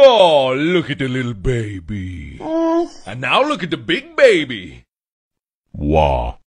Oh, look at the little baby. And now look at the big baby. Wah.